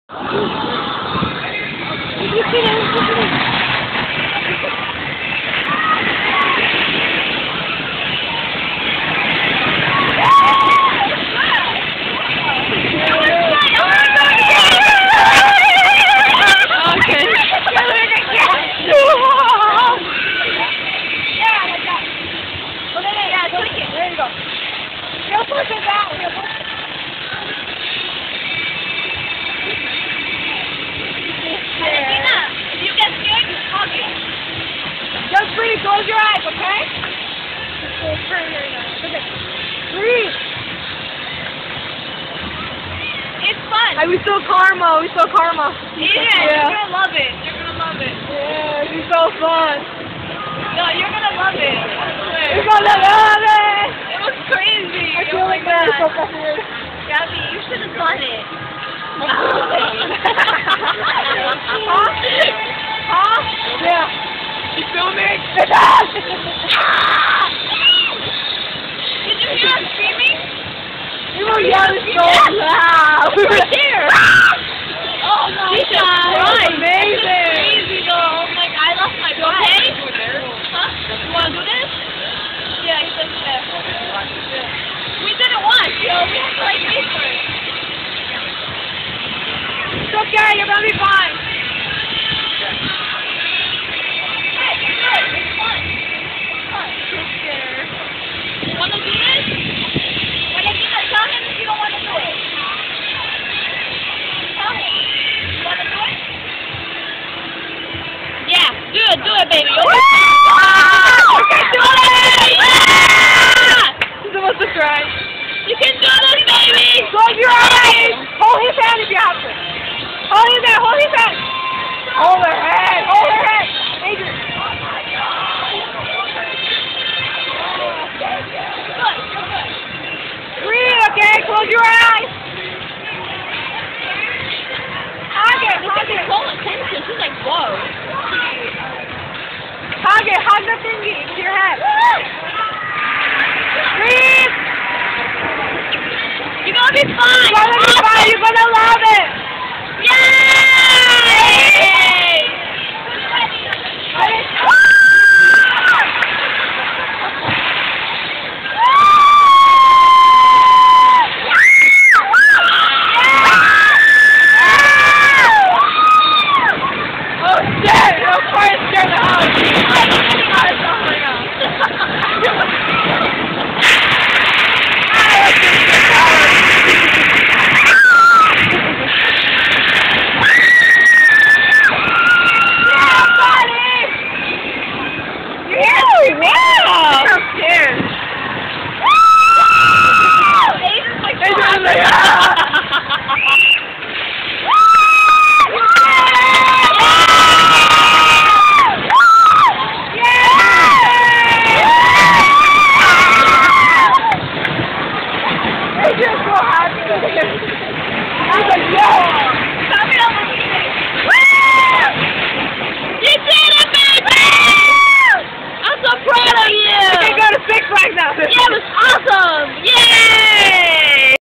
Close your eyes, okay? Breathe. It's fun. We saw karma. We saw karma. Yeah, you're gonna love it. You're gonna love it. Yeah, it's so fun. No, you're gonna love it. You're gonna love it. It was crazy. I feel like that. So fascinating. Gabby, you should have done it. Huh? Yeah. You filming? Did you hear us screaming? We were yelling so loud. We were there. Oh my God. Amazing. That's crazy though. Like I lost my breath. Okay? Huh? You wanna do this? Yeah, he says yes. We did it once, yo. We have to like wait for it. It's okay, you're gonna be fine. Want to do this? Valentina, tell him if you don't want to do it. Tell him. You want to do it? Yeah, do it, baby. Okay. You can do it! Yeah! She's supposed to cry. You can do this, baby! Close your eyes! Hold his hand if you have to. Hold his hand, hold his hand. Hold her head, hold her head. Adrian. Breathe, okay? Close your eyes. Hug it, hug it. Full attention. She's like, whoa. Hug it, hug the thingy to your head. Breathe. You're gonna be fine. You're gonna be fine. You're gonna love